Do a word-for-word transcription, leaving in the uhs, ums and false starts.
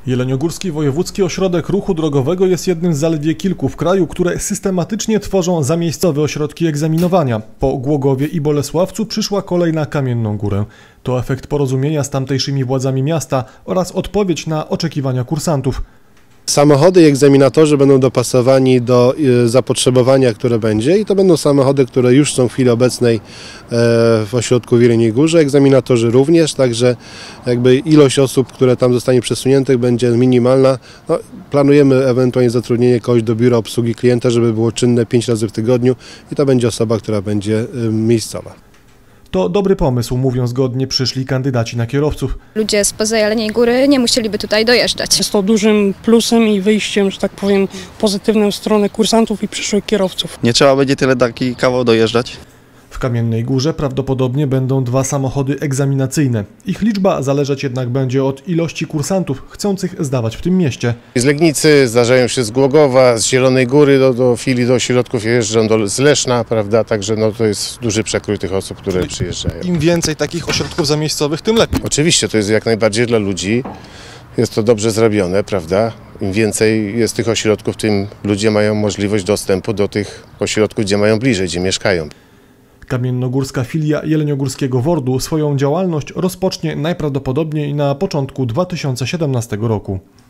Jeleniogórski Wojewódzki Ośrodek Ruchu Drogowego jest jednym z zaledwie kilku w kraju, które systematycznie tworzą zamiejscowe ośrodki egzaminowania. Po Głogowie i Bolesławcu przyszła kolej na Kamienną Górę. To efekt porozumienia z tamtejszymi władzami miasta oraz odpowiedź na oczekiwania kursantów. Samochody i egzaminatorzy będą dopasowani do zapotrzebowania, które będzie, i to będą samochody, które już są w chwili obecnej w ośrodku w Jeleniej Górze. Egzaminatorzy również, także jakby ilość osób, które tam zostanie przesuniętych, będzie minimalna. No, planujemy ewentualnie zatrudnienie kogoś do biura obsługi klienta, żeby było czynne pięć razy w tygodniu, i to będzie osoba, która będzie miejscowa. To dobry pomysł, mówią zgodnie przyszli kandydaci na kierowców. Ludzie spoza Jeleniej Góry nie musieliby tutaj dojeżdżać. Jest to dużym plusem i wyjściem, że tak powiem, pozytywnym w stronę kursantów i przyszłych kierowców. Nie trzeba będzie tyle taki kawał dojeżdżać. W Kamiennej Górze prawdopodobnie będą dwa samochody egzaminacyjne. Ich liczba zależeć jednak będzie od ilości kursantów chcących zdawać w tym mieście. Z Legnicy zdarzają się z Głogowa, z Zielonej Góry do, do chwili do ośrodków jeżdżą do, z Leszna, prawda? Także no, to jest duży przekrój tych osób, które Czyli przyjeżdżają. Im więcej takich ośrodków zamiejscowych, tym lepiej. Oczywiście, to jest jak najbardziej dla ludzi. Jest to dobrze zrobione, prawda? Im więcej jest tych ośrodków, tym ludzie mają możliwość dostępu do tych ośrodków, gdzie mają bliżej, gdzie mieszkają. Kamiennogórska filia Jeleniogórskiego WORD-u swoją działalność rozpocznie najprawdopodobniej na początku dwa tysiące siedemnastego roku.